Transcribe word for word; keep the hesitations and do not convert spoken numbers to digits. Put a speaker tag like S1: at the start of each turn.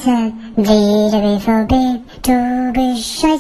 S1: Z, wie der B V B, du bist scheiße.